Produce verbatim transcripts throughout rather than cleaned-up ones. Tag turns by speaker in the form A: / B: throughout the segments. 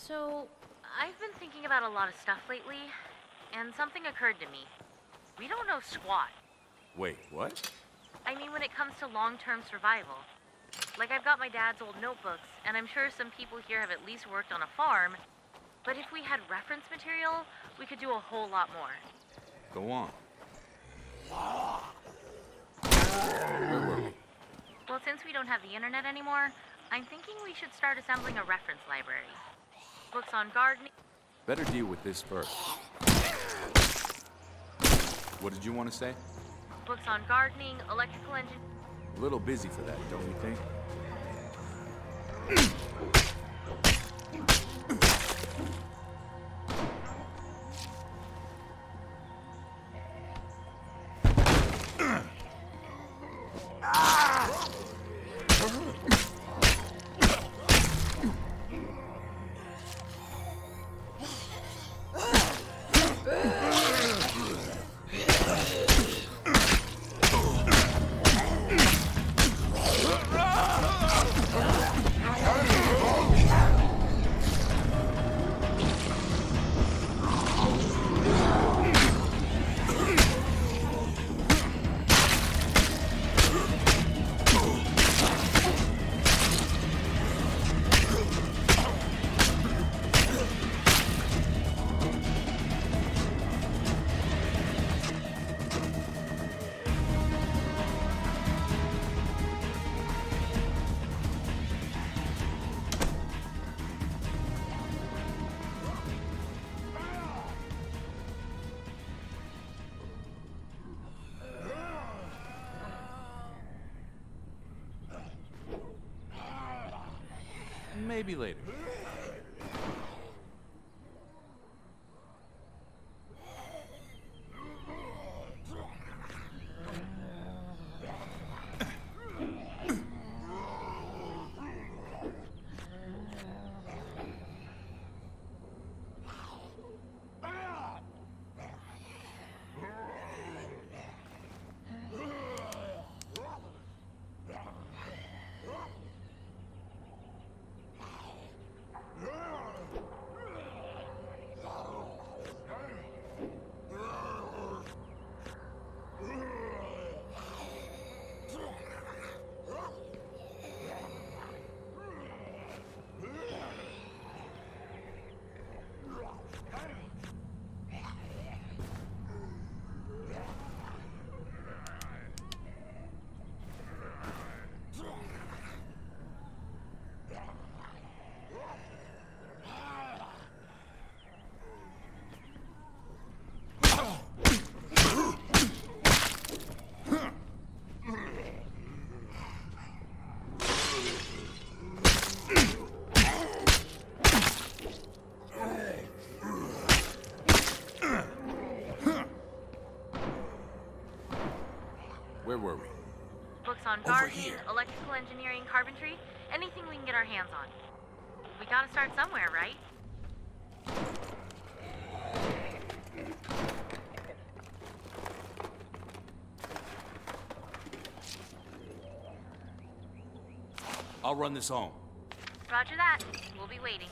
A: So, I've been thinking about a lot of stuff lately, and something occurred to me. We don't know squat.
B: Wait, what?
A: I mean, when it comes to long-term survival. Like, I've got my dad's old notebooks, and I'm sure some people here have at least worked on a farm, but if we had reference material, we could do a whole lot more.
B: Go on. Where were we?
A: Well, since we don't have the internet anymore, I'm thinking we should start assembling a reference library. Books on gardening.
B: Better deal with this first. What did you want to say?
A: Books on gardening, electrical engineering.
B: A little busy for that, don't you think? Maybe later. Where were we?
A: Books on gardening, electrical engineering, carpentry, anything we can get our hands on. We gotta start somewhere, right?
B: I'll run this home.
A: Roger that. We'll be waiting.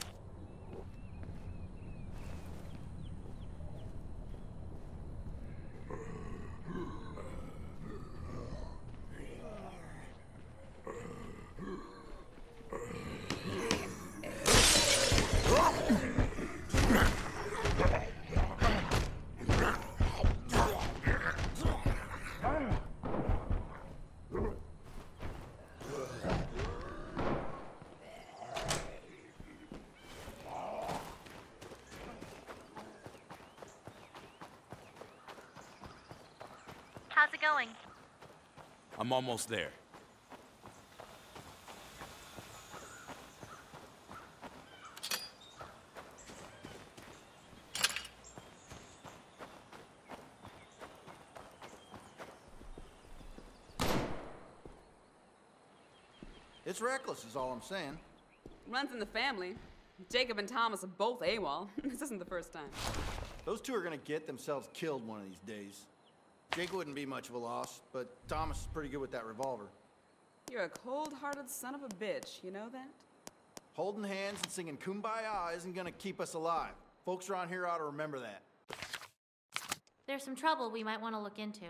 A: How's it going?
B: I'm almost there.
C: It's reckless is all I'm saying.
D: Runs in the family. Jacob and Thomas are both AWOL. This isn't the first time.
C: Those two are gonna get themselves killed one of these days. Jake wouldn't be much of a loss, but Thomas is pretty good with that revolver.
D: You're a cold-hearted son of a bitch, you know that?
C: Holding hands and singing Kumbaya isn't gonna keep us alive. Folks around here ought to remember that.
A: There's some trouble we might want to look into.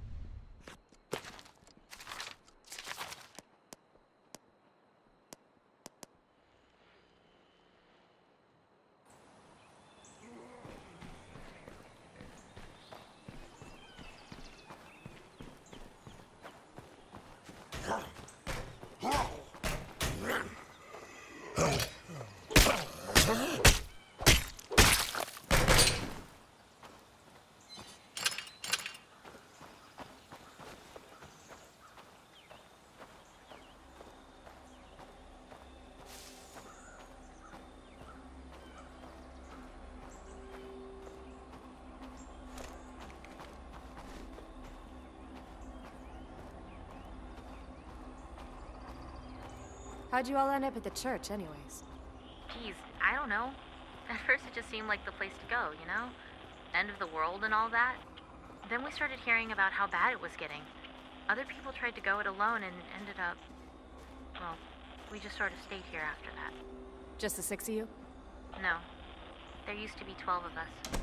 E: How'd you all end up at the church, anyways?
A: Geez, I don't know. At first it just seemed like the place to go, you know? End of the world and all that. Then we started hearing about how bad it was getting. Other people tried to go it alone and ended up... Well, we just sort of stayed here after that.
E: Just the six of you?
A: No. There used to be twelve of us.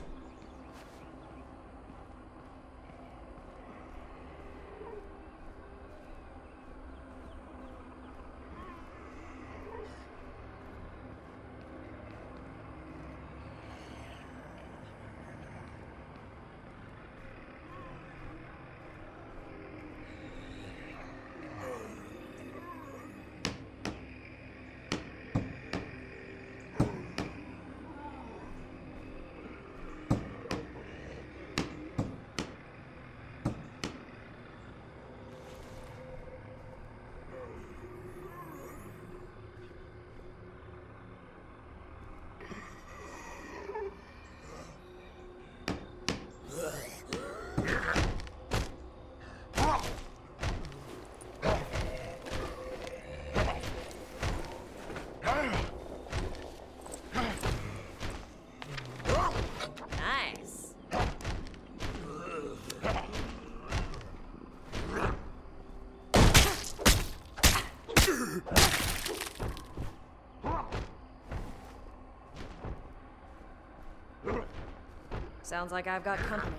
E: Nice. Sounds like I've got company.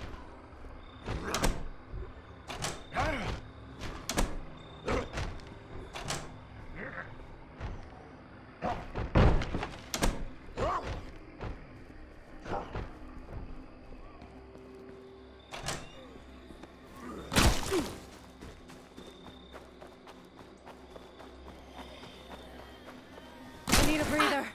E: I need a breather.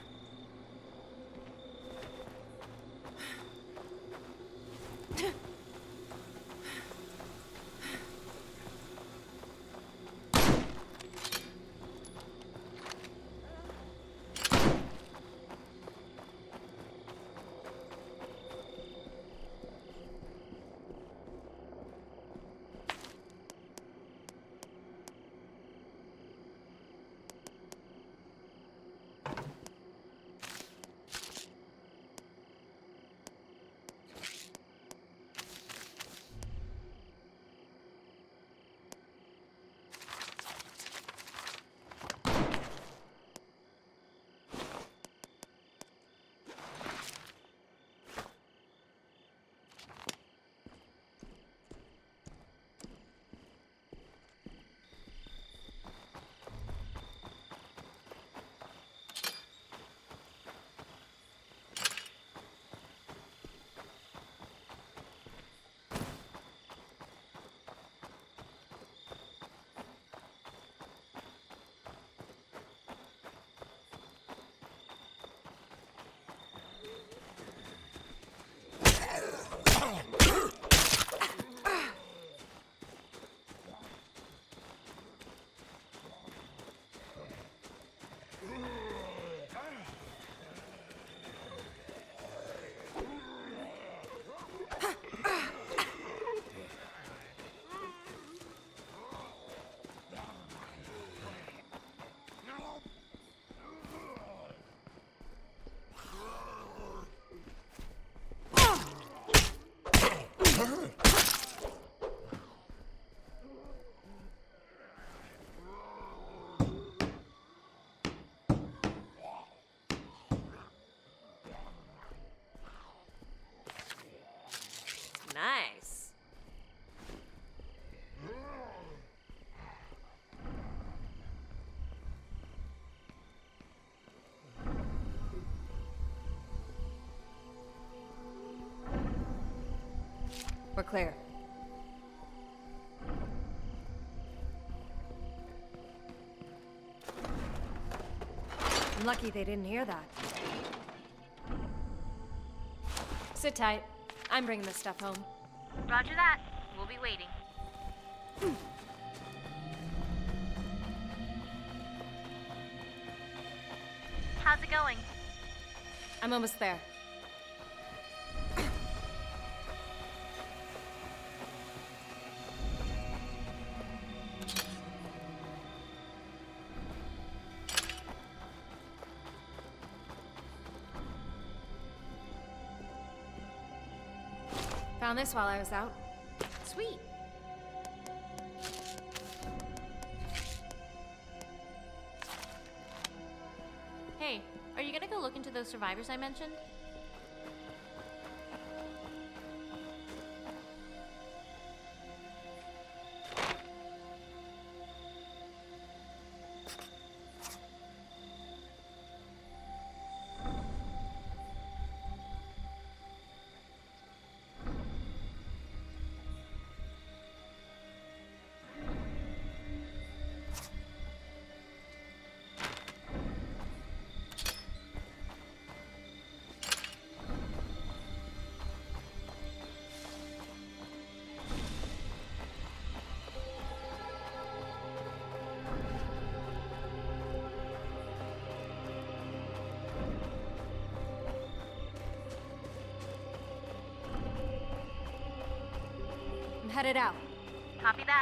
E: We're clear. I'm lucky they didn't hear that. Sit tight. I'm bringing this stuff home.
A: Roger that. We'll be waiting. How's it going?
E: I'm almost there. Found this while I was out.
A: Sweet. Hey, are you gonna go look into those survivors I mentioned?
E: I'm headed out.
A: Copy that.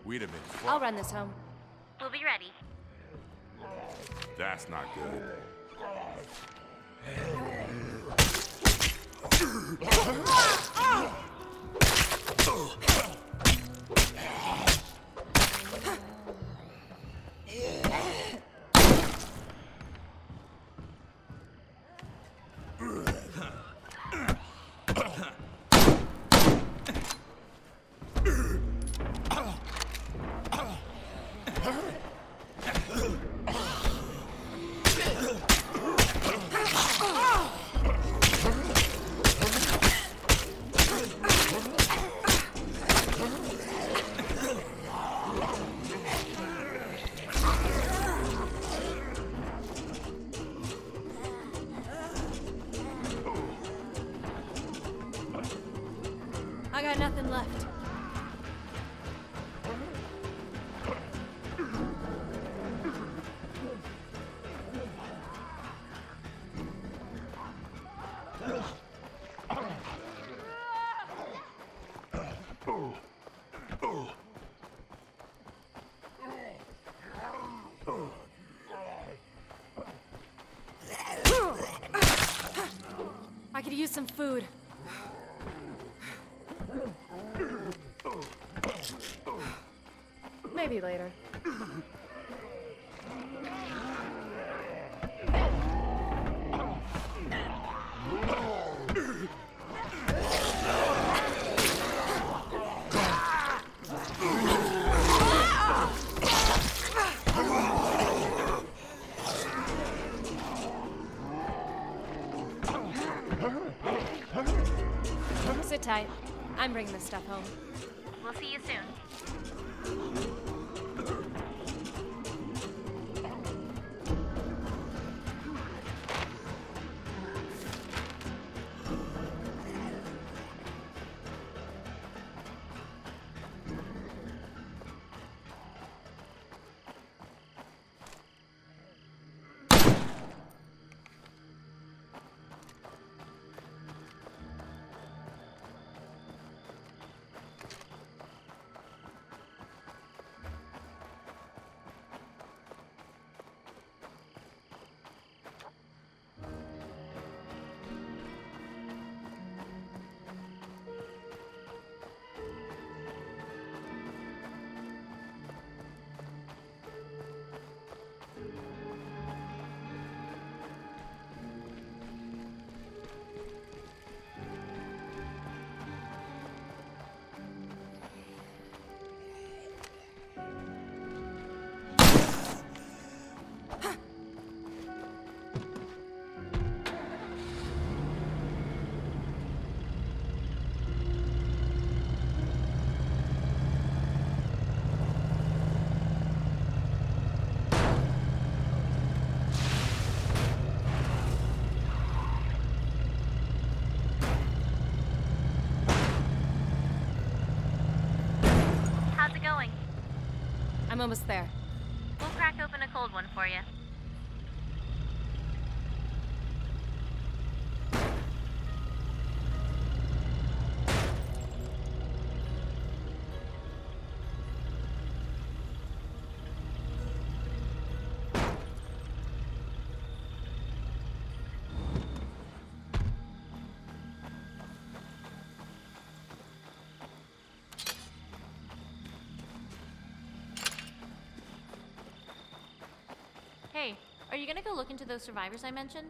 B: Wait a minute.
E: I'll run this home.
A: We'll be ready.
B: That's not good.
E: I got nothing left. I could use some food. Maybe later. Sit tight. I'm bringing this stuff home.
A: We'll see you soon. How's it going?
E: I'm almost there.
A: We'll crack open a cold one for you.
F: Hey, are you gonna go look into those survivors I mentioned?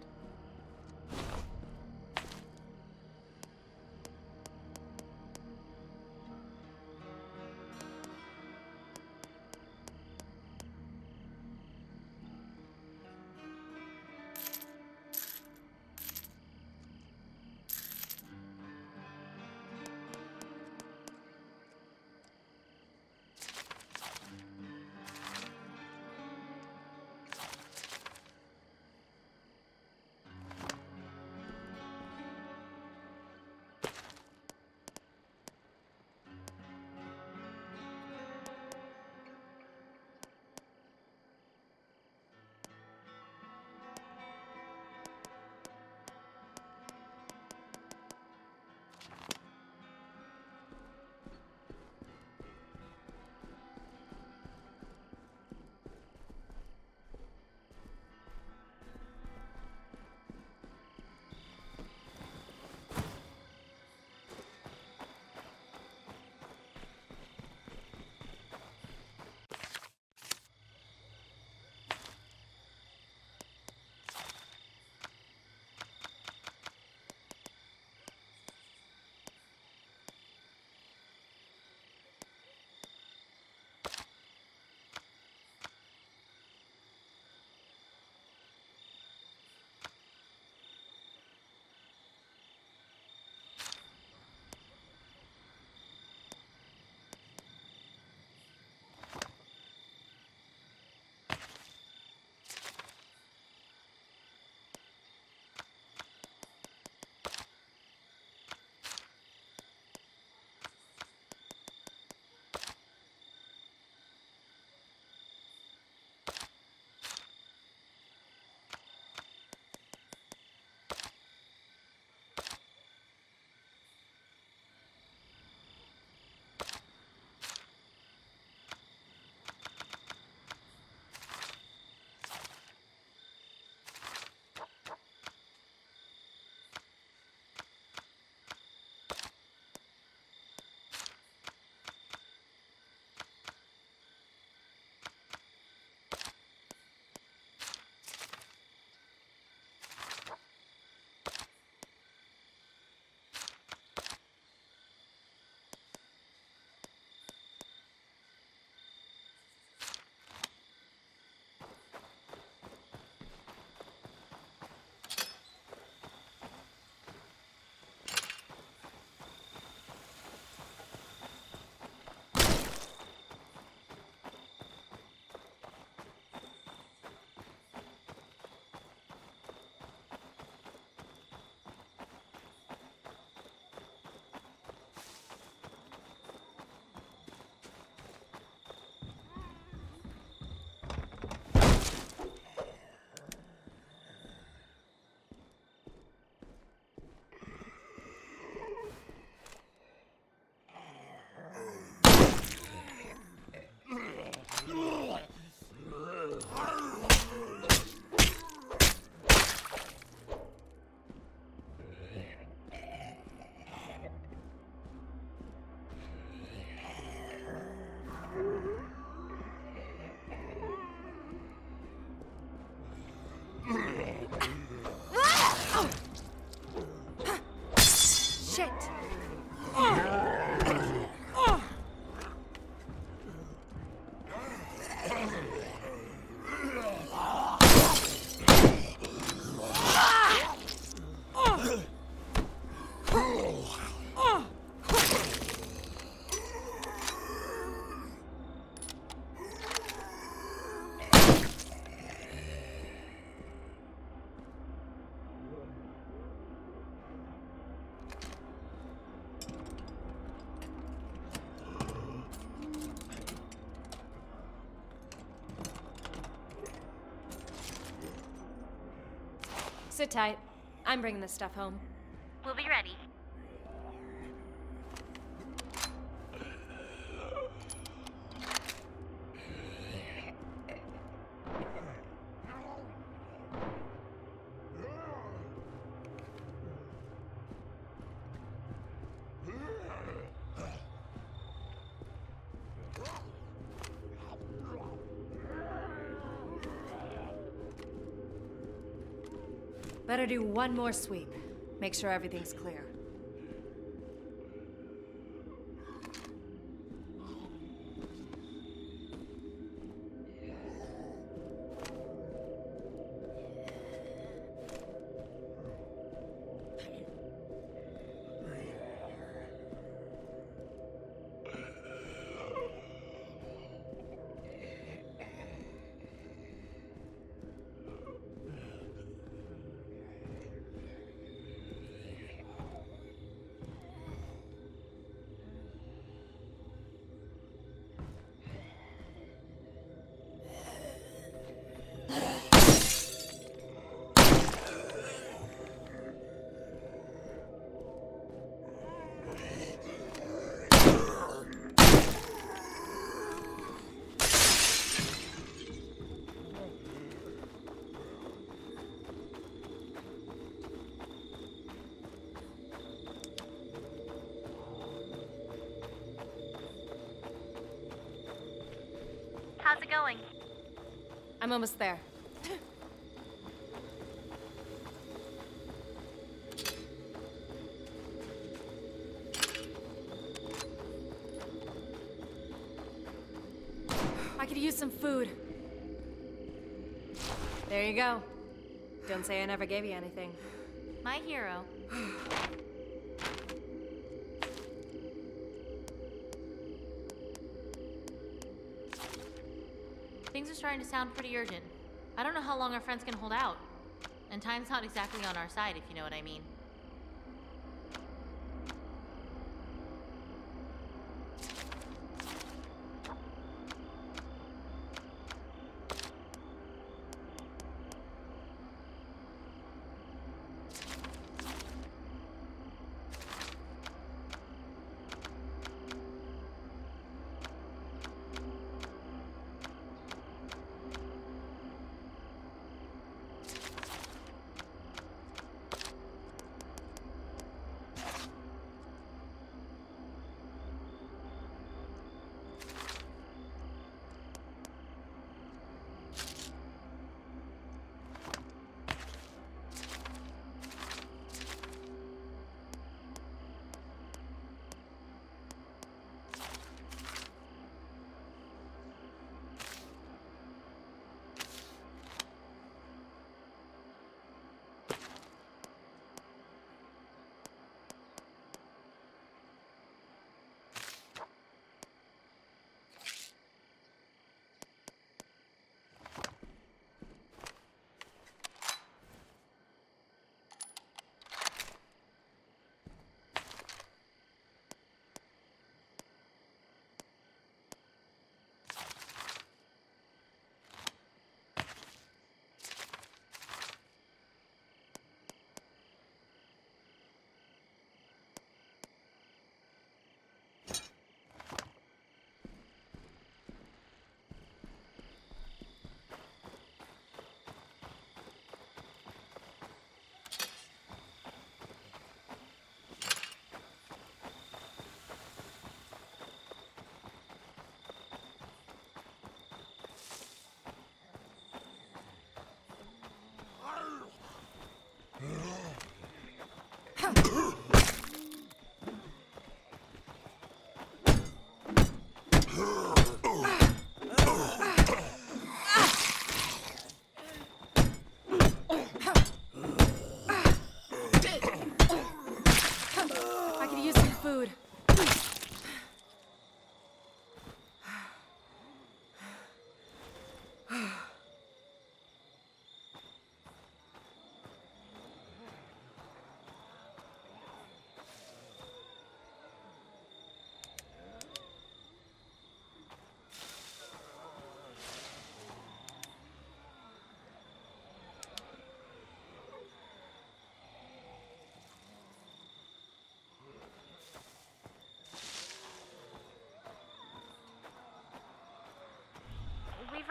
E: Shit! Sit tight. I'm bringing this stuff home.
A: We'll be ready.
E: Better do one more sweep. Make sure everything's clear.
A: How's it going?
E: I'm almost there. I could use some food. There you go. Don't say I never gave you anything.
F: My hero. Things are starting to sound pretty urgent. I don't know how long our friends can hold out. And time's not exactly on our side, if you know what I mean.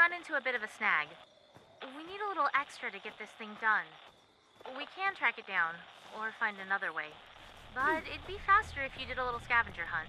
A: run into a bit of a snag. We need a little extra to get this thing done. We can track it down, or find another way. But it'd be faster if you did a little scavenger hunt.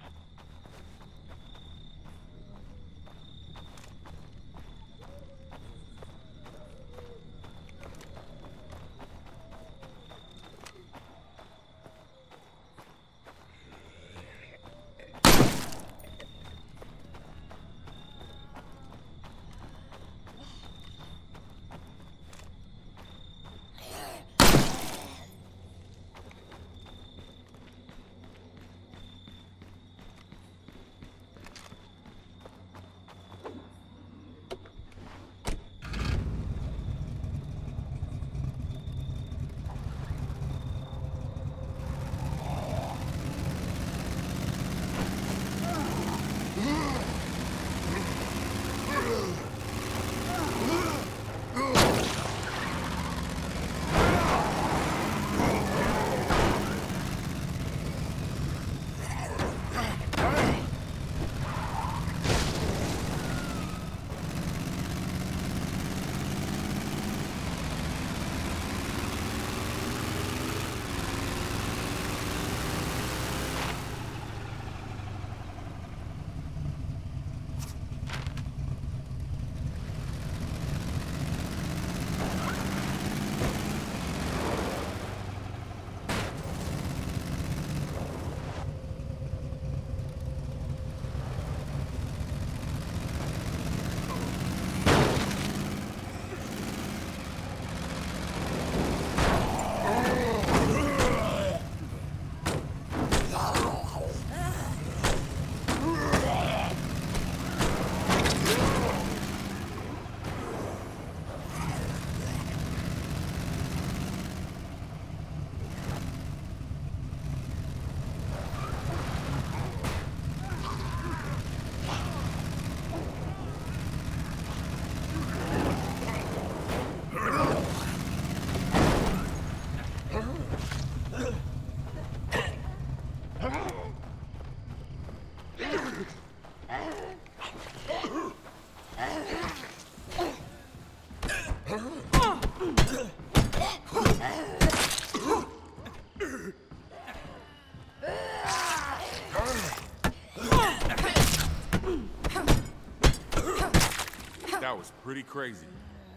B: That was pretty crazy.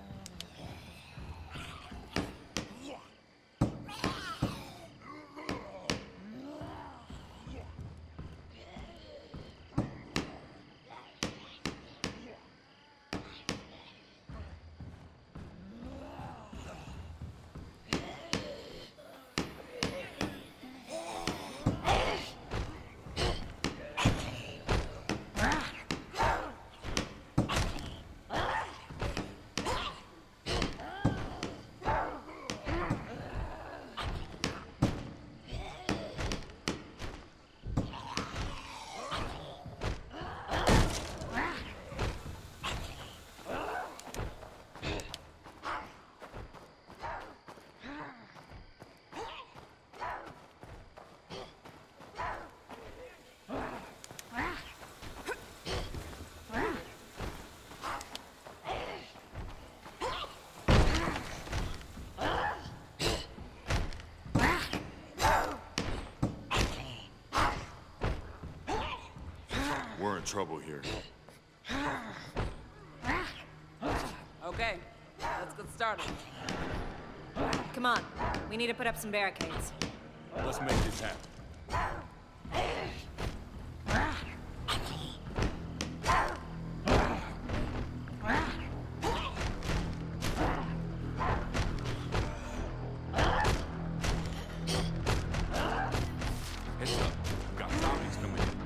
G: We're in trouble here.
D: Okay, let's get started.
E: Come on. We need to put up some barricades.
B: Let's make this happen. Heads up. Got zombies coming in.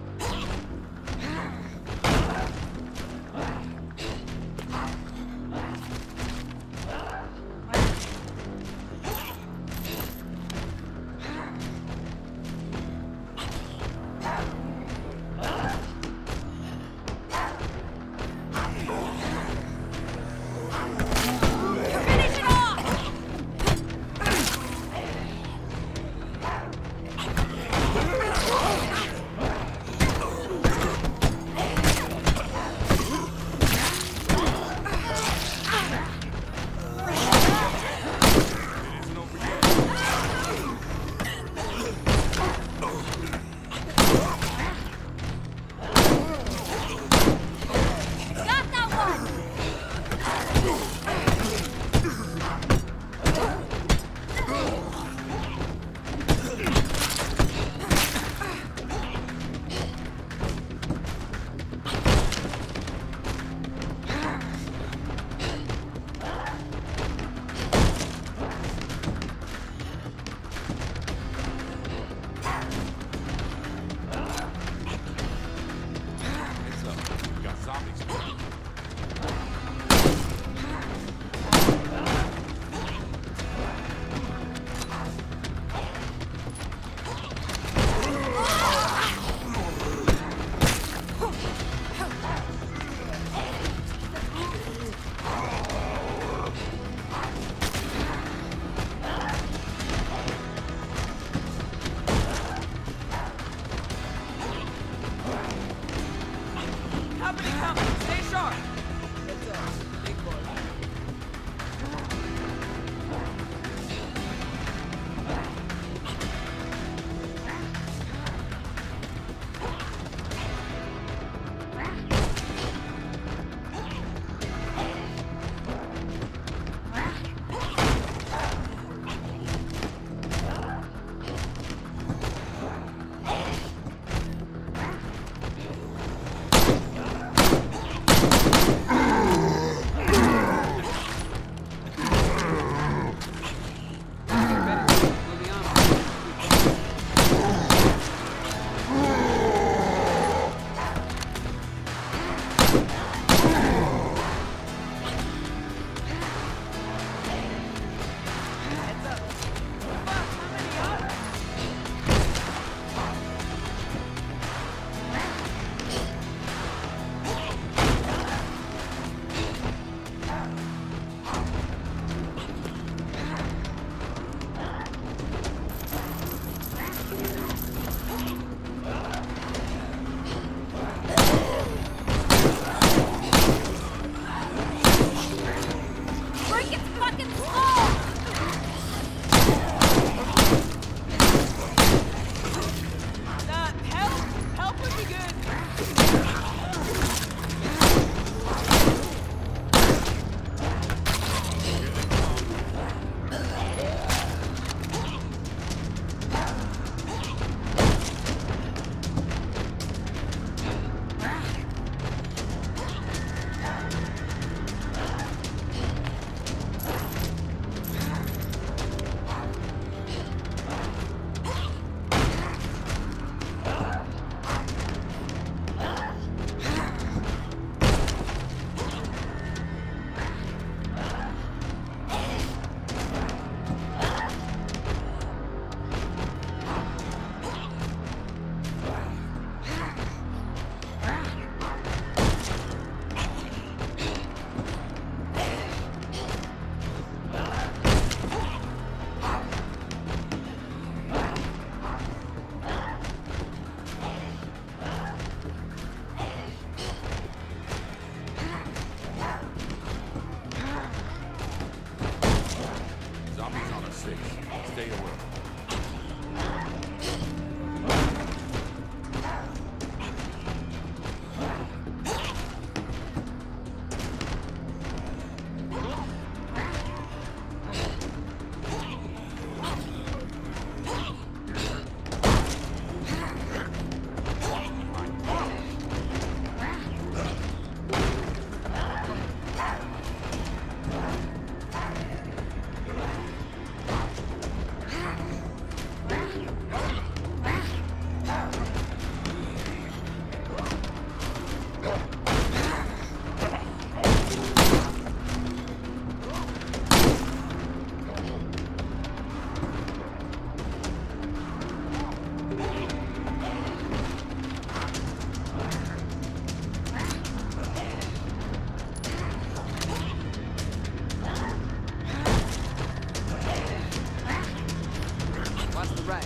D: right.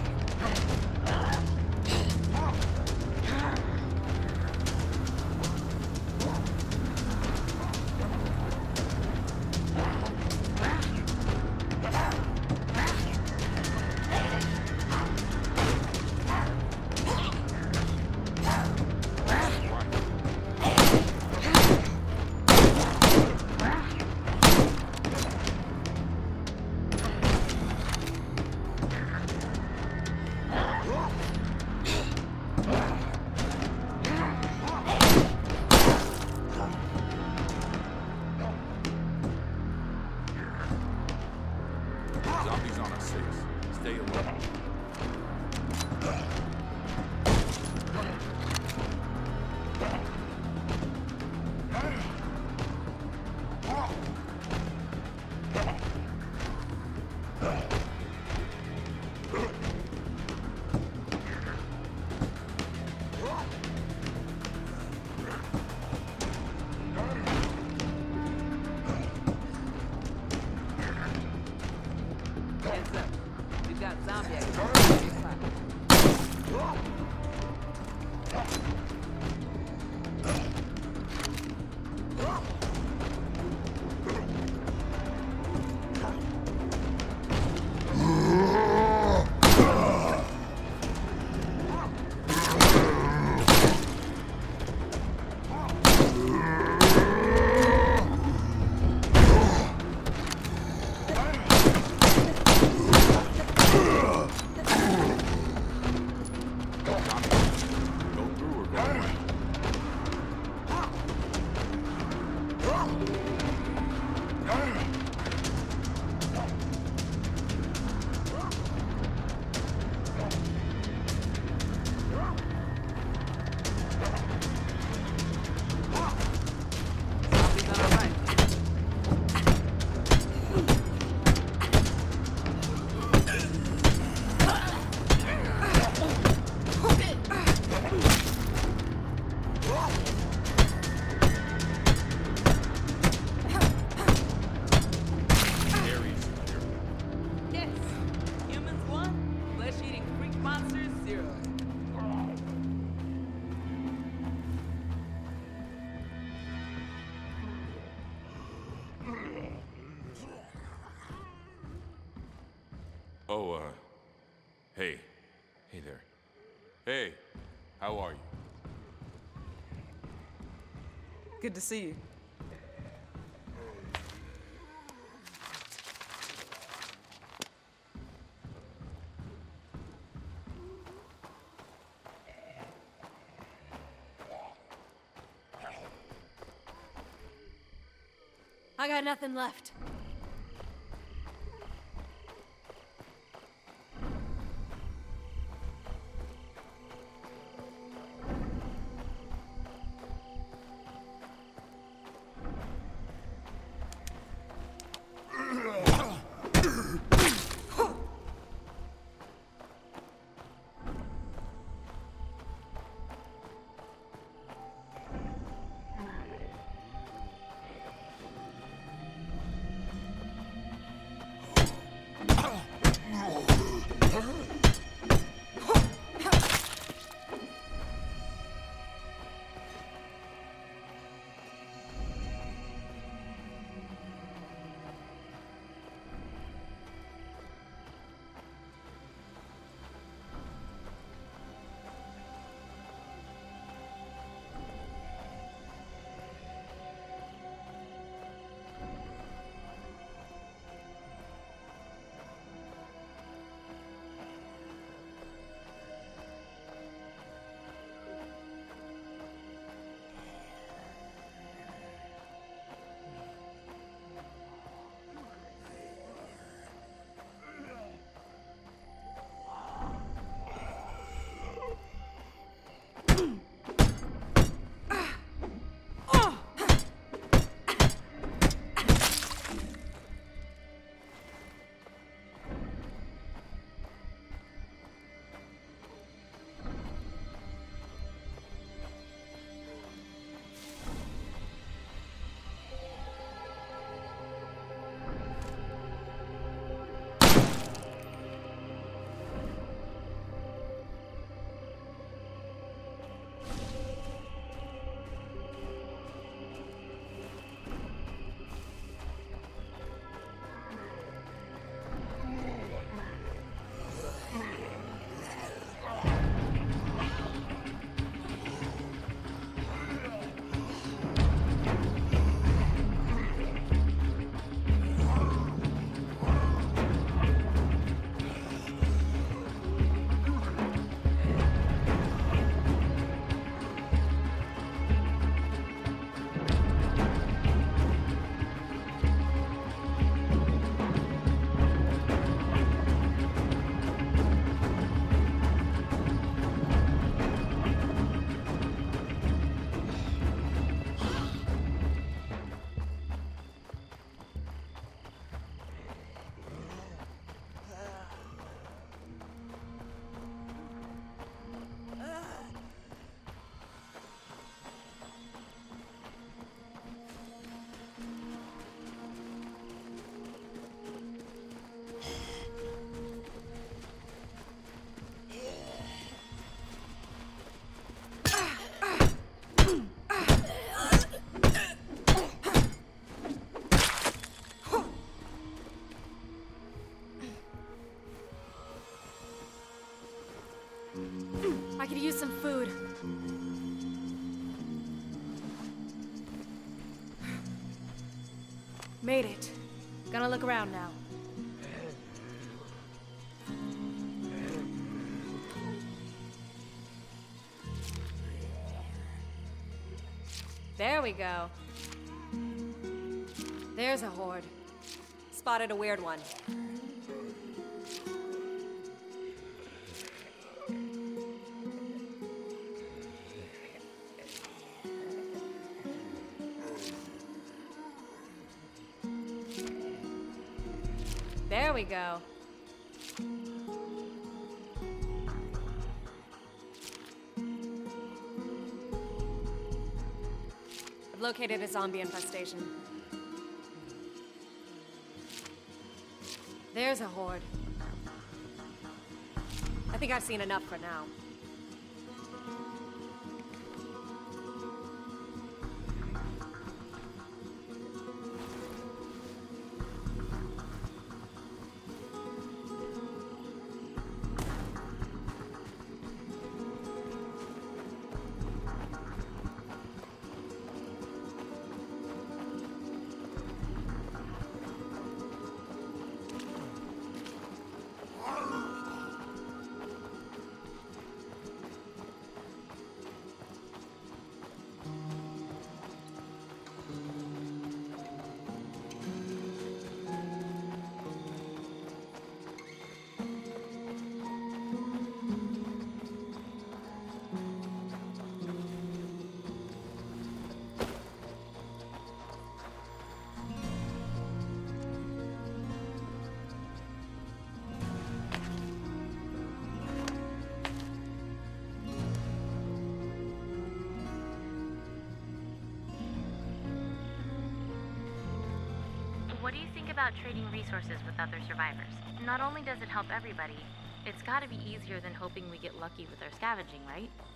B: Zombies on a six. Stay alert.
D: Heads up. We've got zombie activity.
B: Go through or go away.
D: Zombies on our right.
B: Aries here.
D: Yes. Humans one, flesh-eating freak monsters zero.
B: Oh, uh, hey. Hey there. Hey, how are you?
D: Good to see you.
E: I got nothing left. I could use some food. Made it. Gonna look around now. There we go. There's a horde.
G: Spotted a weird one.
E: There we go.
G: I've located a zombie infestation.
E: There's a horde.
G: I think I've seen enough for now.
A: What do you think about trading resources with other survivors? Not only does it help everybody, it's gotta be easier than hoping we get lucky with our scavenging, right?